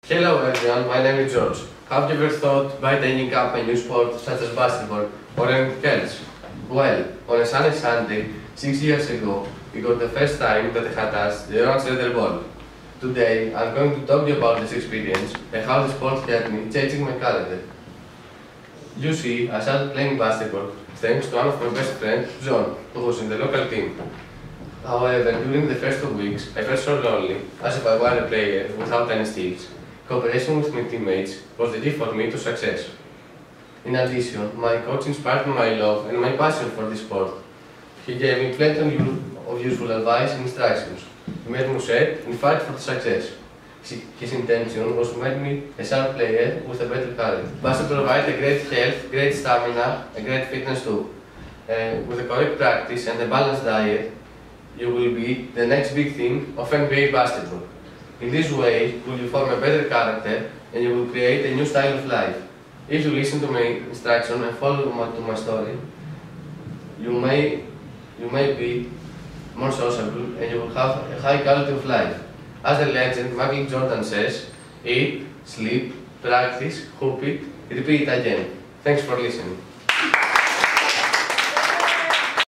Hello everyone, my name is George. Have you ever thought by taking up a new sport such as basketball or anything else? Well, on a sunny Sunday, 6 years ago, it was the first time that I had touched the orange leather ball. Today, I'm going to talk to you about this experience and how the sport helped me changing my calendar. You see, I started playing basketball thanks to one of my best friends, John, who was in the local team. However, during the first 2 weeks, I felt so lonely, as if I were a player without any skills. Cooperation with my teammates was the key for me to success. In addition, my coach inspired my love and my passion for this sport. He gave me plenty of useful advice and instructions. He made me set and fight for success. His intention was to make me a sharp player with a better career. Basketball provides a great health, great stamina, and great fitness too. With a correct practice and a balanced diet, you will be the next big thing of NBA basketball. In this way, you will form a better character and you will create a new style of life. If you listen to my instructions and follow my story, you may be more sociable and you will have a high quality of life. As the legend Michael Jordan says, eat, sleep, practice, hoop it, repeat again. Thanks for listening.